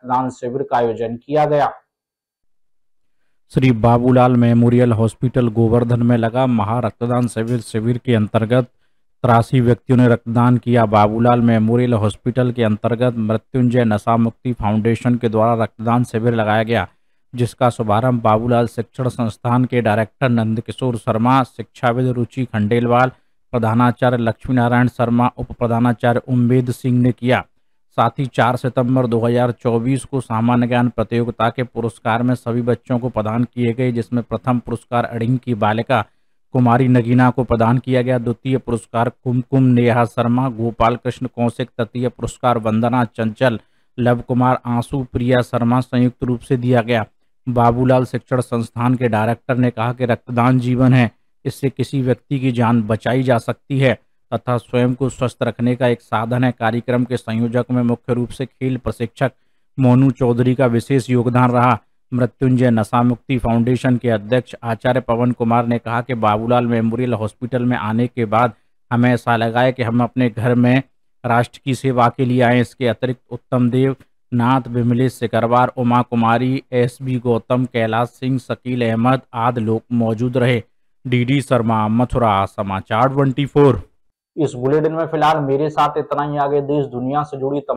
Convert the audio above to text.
रक्तदान शिविर का आयोजन किया गया। श्री बाबूलाल मेमोरियल हॉस्पिटल गोवर्धन में लगा महा रक्तदान शिविर के अंतर्गत 83 व्यक्तियों ने रक्तदान किया। बाबूलाल मेमोरियल हॉस्पिटल के अंतर्गत मृत्युंजय नशा मुक्ति फाउंडेशन के द्वारा रक्तदान शिविर लगाया गया, जिसका शुभारंभ बाबूलाल शिक्षण संस्थान के डायरेक्टर नंदकिशोर शर्मा, शिक्षाविद रुचि खंडेलवाल, प्रधानाचार्य लक्ष्मी नारायण शर्मा, उप प्रधानाचार्य उम्मेद सिंह ने किया। साथ ही 4 सितंबर 2024 को सामान्य ज्ञान प्रतियोगिता के पुरस्कार में सभी बच्चों को प्रदान किए गए, जिसमें प्रथम पुरस्कार अड़िंग की बालिका कुमारी नगीना को प्रदान किया गया, द्वितीय पुरस्कार कुमकुम नेहा शर्मा, गोपाल कृष्ण कौशिक, तृतीय पुरस्कार वंदना चंचल, लव कुमार आंसू, प्रिया शर्मा संयुक्त रूप से दिया गया। बाबूलाल शिक्षण संस्थान के डायरेक्टर ने कहा कि रक्तदान जीवन है, इससे किसी व्यक्ति की जान बचाई जा सकती है तथा स्वयं को स्वस्थ रखने का एक साधन है। कार्यक्रम के संयोजक में मुख्य रूप से खेल प्रशिक्षक मोनू चौधरी का विशेष योगदान रहा। मृत्युंजय नशा मुक्ति फाउंडेशन के अध्यक्ष आचार्य पवन कुमार ने कहा कि बाबूलाल मेमोरियल हॉस्पिटल में आने के बाद हमें ऐसा लगा है कि हम अपने घर में राष्ट्र की सेवा के लिए आए। इसके अतिरिक्त उत्तम देव नाथ, विमलेश सिकरवार, उमा कुमारी, SB गौतम, कैलाश सिंह, शकील अहमद आदि लोग मौजूद रहे। DD शर्मा, मथुरा, समाचार 24। इस बुलेटिन में फिलहाल मेरे साथ इतना ही। आगे देश दुनिया से जुड़ी